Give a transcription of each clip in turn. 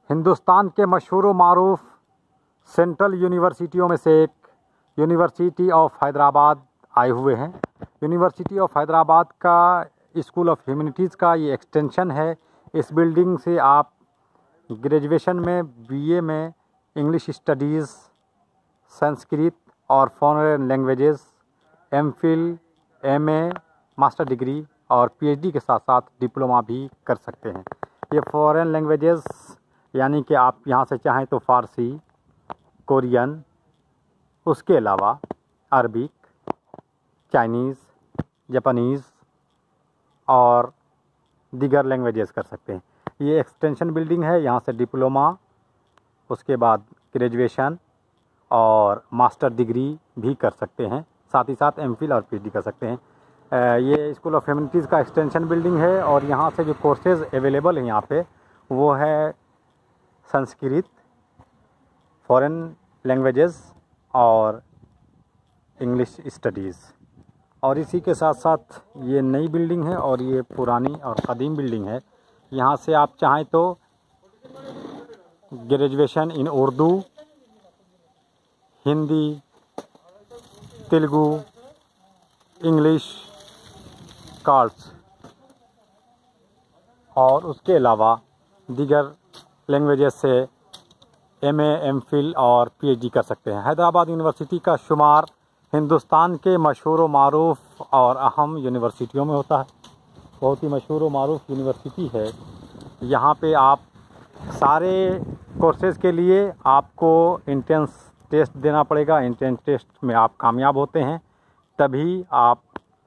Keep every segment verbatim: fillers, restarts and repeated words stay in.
हिंदुस्तान के मशहूर व मारूफ सेंट्रल यूनिवर्सिटियों में से एक यूनिवर्सिटी ऑफ हैदराबाद आए हुए हैं। यूनिवर्सिटी ऑफ हैदराबाद का स्कूल ऑफ ह्यूमैनिटीज़ का ये एक्सटेंशन है। इस बिल्डिंग से आप ग्रेजुएशन में, बीए में, इंग्लिश स्टडीज़, संस्कृत और foreign languages, MPhil, MA, master degree और पीएचडी के साथ साथ डिप्लोमा भी कर सकते हैं। ये फॉरेन लैंग्वेजेस यानी कि आप यहाँ से चाहें तो फ़ारसी, कोरियन, उसके अलावा अरबिक, चाइनीज़, जापानीज़ और दीगर लैंग्वेजेस कर सकते हैं। ये एक्सटेंशन बिल्डिंग है। यहाँ से डिप्लोमा, उसके बाद ग्रेजुएशन और मास्टर डिग्री भी कर सकते हैं, साथ ही साथ एमफिल और पीएचडी कर सकते हैं। ये स्कूल ऑफ ह्यूमैनिटीज़ का एक्सटेंशन बिल्डिंग है और यहाँ से जो कोर्सेज़ अवेलेबल हैं यहाँ पे वो है संस्कृत, फॉरेन लैंग्वेजेस और इंग्लिश स्टडीज़। और इसी के साथ साथ ये नई बिल्डिंग है और ये पुरानी और क़दीम बिल्डिंग है। यहाँ से आप चाहें तो graduation in Urdu, Hindi, Telugu, English course और उसके अलावा दीगर लैंग्वेजेस से एमए, एमफिल और पीएचडी कर सकते हैं। हैदराबाद यूनिवर्सिटी का शुमार हिंदुस्तान के मशहूर व मारूफ और अहम यूनिवर्सिटियों में होता है। बहुत ही मशहूर व मारूफ यूनिवर्सिटी है। यहाँ पे आप सारे कोर्सेज़ के लिए आपको एंट्रेंस टेस्ट देना पड़ेगा। एंट्रेंस टेस्ट में आप कामयाब होते हैं तभी आप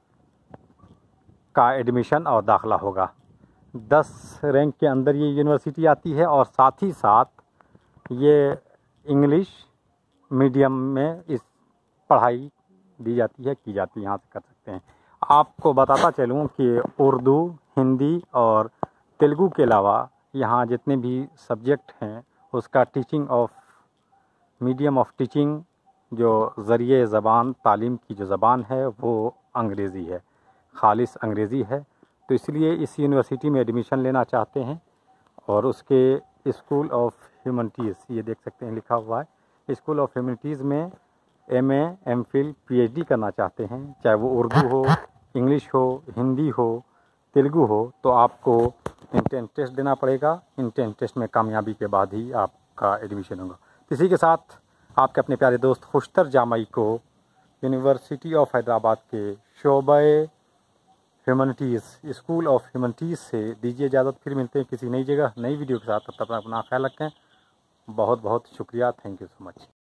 का एडमिशन और दाखिला होगा। दस रैंक के अंदर ये यूनिवर्सिटी आती है और साथ ही साथ ये इंग्लिश मीडियम में इस पढ़ाई दी जाती है, की जाती है, यहाँ से कर सकते हैं। आपको बताता चलूँ कि उर्दू, हिंदी और तेलुगु के अलावा यहाँ जितने भी सब्जेक्ट हैं उसका teaching of medium of teaching जो ज़रिए ज़बान तालीम की जो ज़बान है वो अंग्रेज़ी है, खालिस अंग्रेज़ी है। तो इसलिए इस यूनिवर्सिटी में एडमिशन लेना चाहते हैं और उसके स्कूल ऑफ ह्यूमैनिटीज़, ये देख सकते हैं लिखा हुआ है, स्कूल ऑफ ह्यूमैनिटीज़ में एमए, एमफिल, पीएचडी करना चाहते हैं, चाहे वो उर्दू हो, इंग्लिश हो, हिंदी हो, तेलुगु हो, तो आपको एंट्रेंस टेस्ट देना पड़ेगा। एंट्रेंस टेस्ट में कामयाबी के बाद ही आपका एडमिशन होगा। इसी के साथ आपके अपने प्यारे दोस्त खुशतर जामई को यूनिवर्सिटी ऑफ हैदराबाद के शोबे ह्यूमैनिटीज़, स्कूल ऑफ ह्यूमैनिटीज़ से दीजिए इजाज़त। फिर मिलते हैं किसी नई जगह नई वीडियो के साथ। तब तक अपना ख्याल रखें। बहुत बहुत शुक्रिया। Thank you so much.